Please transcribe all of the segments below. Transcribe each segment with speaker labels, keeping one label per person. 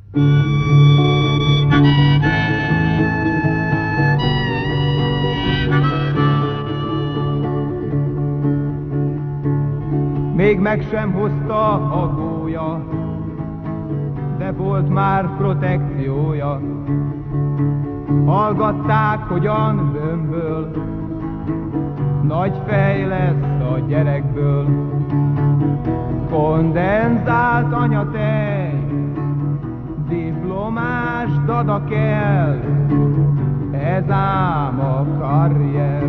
Speaker 1: Még meg sem hozta a gólya, de volt már protekciója. Hallgatták, hogyan bömböl, nagy fej lesz a gyerekből. Kondenzált anyatej, diplomás dada kell, ez ám a karrier.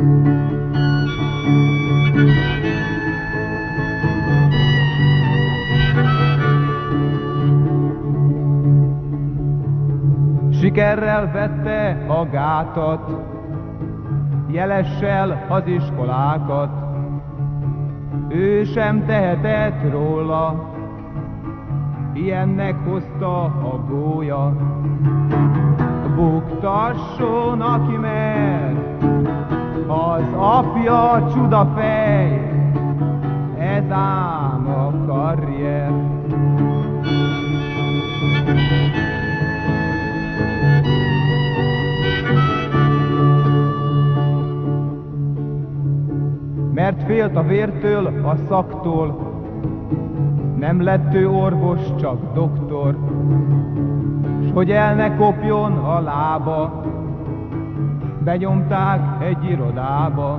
Speaker 1: Sikerrel vette a gátat, jelessel az iskolákat. Ő sem tehetett róla, ilyennek hozta a gólya. Buktasson, aki mer, az apja csudafej, ez ám a karrier. Mert félt a vértől, a szaktól, nem lett ő orvos, csak doktor. S hogy el ne kopjon a lába, benyomták egy irodába.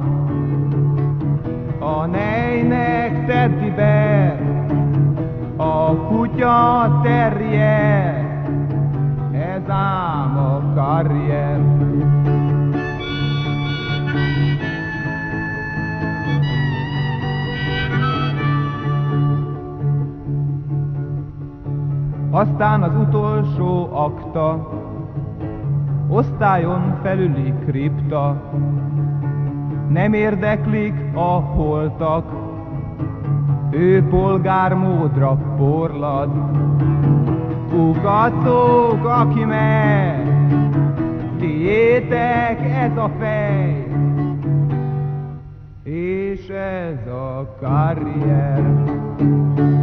Speaker 1: A nejnek Teddy Bear, a kutya terrier, ez ám a karrier. Aztán az utolsó akta, osztályon felüli kripta, nem érdeklik a holtak, ő polgármódra porlad. Kukacók, aki megy, tiétek ez a fej, és ez a karrier.